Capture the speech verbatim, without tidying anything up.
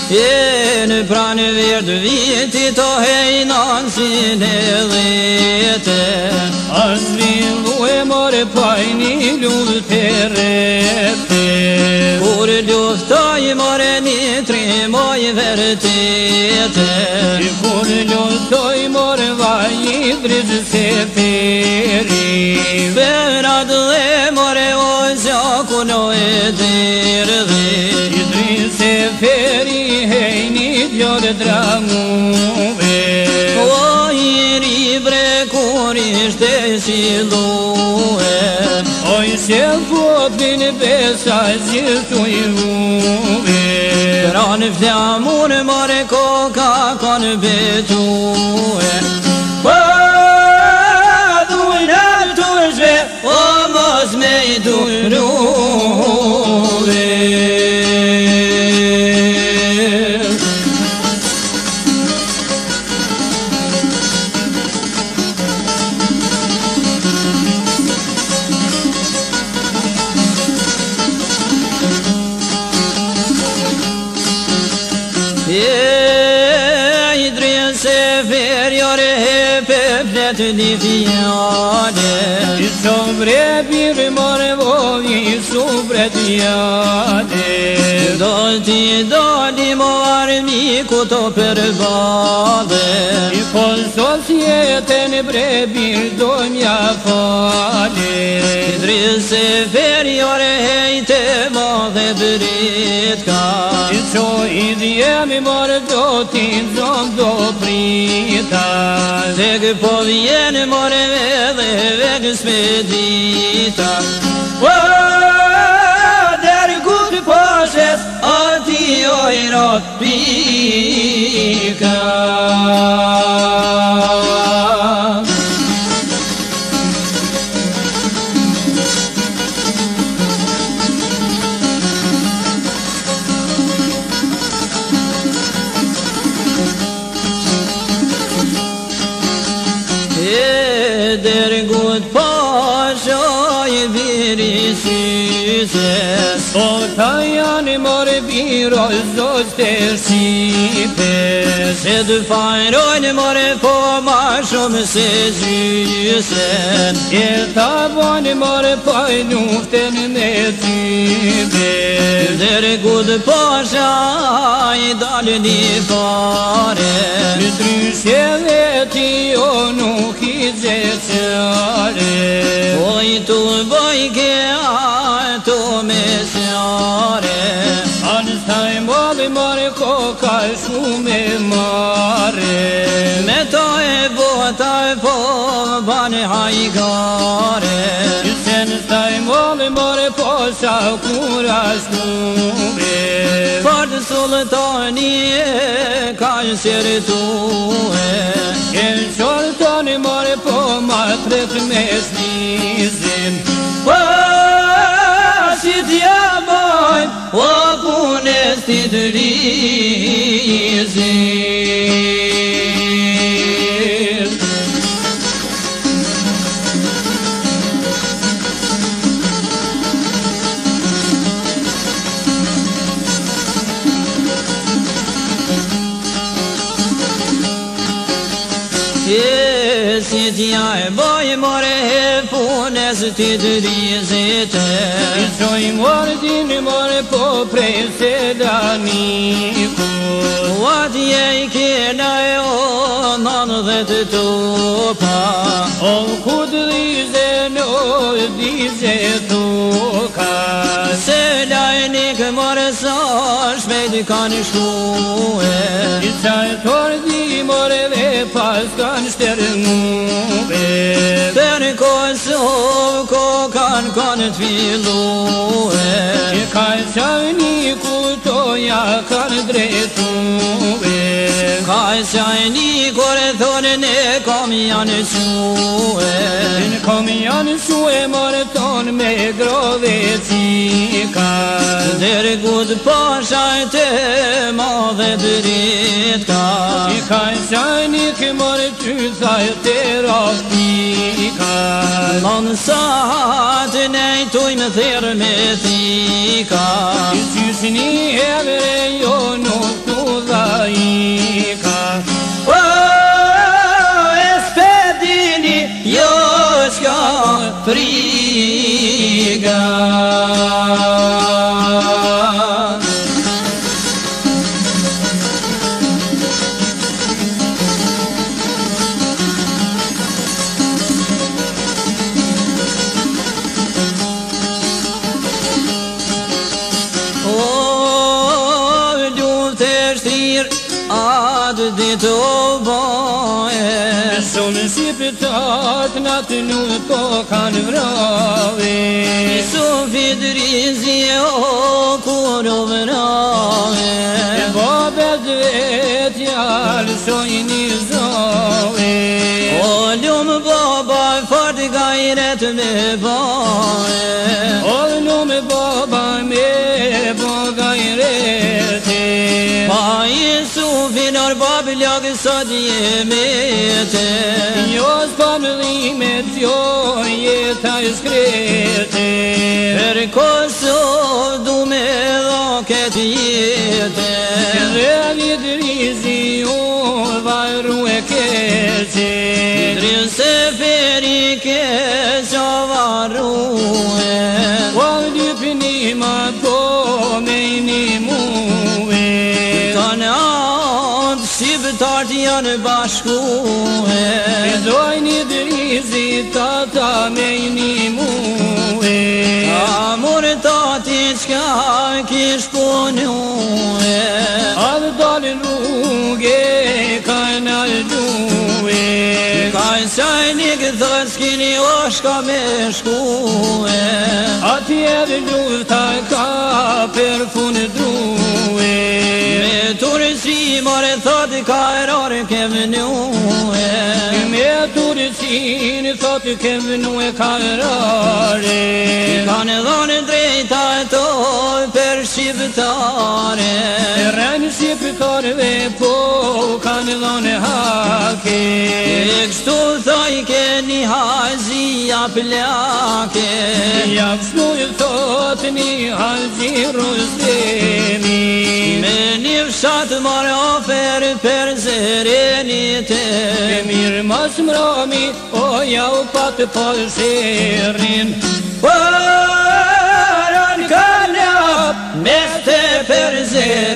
En pranë verdë viti të hejnan si në dhete. As villu e more pajni luft herete. Kur luftoj more një tremoj vërtete. Kur luftoj more vaj i drizë se peri. Berat dhe more o zjaku në e derdhe. I drizë se peri hejni djore dramuve. O i ribre kur ishte si lue. Oj se poplin besa gjithu i huve. Pranë flamur more koka kanë betue. O dujnë të shve, o mos me i dujruve. Të një fjale I sobre birë more vovi sobre t'jale. Do t'i dali marë miku të përbale. I pol societën bre birë do mja fale. Drisë ferjore hejte ma dhe britka. I qo i djemi more do t'i zon do prita. Tek po vjen more dhe vek spedita. O, der gut poshes ati ojrot pika. Der gut pashoj biri syses. O ta janë more biro zoster shqipes. Se dë fajrojnë more po ma shumë se zysen. E ta bojnë more poj luften me tybe. Der gut pashoj dalë një fare. Në dryshe veti o nuk i zecare. Oj tu bojke ato me sare. Anë staj mali mare koka shume mare. Me to e bota e po bane hajgare. Sen staj mali mare posa kura shume. Fard sultani e ka sirë tue. El sultani mare po ma tret me snizin. O si t'ja bojnë, o punes t'i të rizin. Si t'ja e boj more he punes t'i të rizite. I qoj more din more po prej se daniku. O atje i kena e o nan dhe të topa. O kud dhize no dhize toka. Se lajnik more sa shpejt kanë shkue. I qaj tordi more ve pas kanë shtërnguve. Për Kosovë kokan kanë t'fillue. I kaj qajni kutoja kanë drejtuve. Kaj qajni kore thonë ne kom janë shue. Në kom janë shue more ton me grove cika. Der gut pashajt e ma dhe dritka. I kaj qajni ke more ty thajt e raftika. Non sahat nejtuj me thirë me thika. I qyshni evre jo nuk tu atë ditë o boje. Shumë si pëtat natë nuk po kanë vrave. Sufi drizje o kur o vrave. Babet vetja lësojnë i zove. O lumë baba fort gajret me baje. O lumë baba me bo gajrete. Pa i sufi nër bab lagë sa djemete. Jo s'pamëllimet jo jeta i shkrete. Per Kosovë du me dha këtë jetë. Dhe një drizi ju vajru e keqe. Drizë se feri keqa varru e. O lypni ma po me një muë. Kanë antë shqiptarët janë bashku e. Doj një drizi tata me një muë. Amur tati qka kish punu e. Adë dalë rrugë ka në ljuë. Kaj sajni këthët s'kini o shka me shku e. Atje dhe lufta ka për fund druë. Me turësi more thot ka erore ke vënu e. Me turësin thot ke vënu e ka rare. Kanë dhënë drejta to për shqiptare. Rënë shqiptarve po kanë dhënë hake. E kështu thoj ke një hajzia plake. Ja kështu thot një halzi Rustemi. Me një fshat marë ofer për zerenite. Mirë mas mrami o ja u patë për sherin. Përën këllap mes të për zerenite.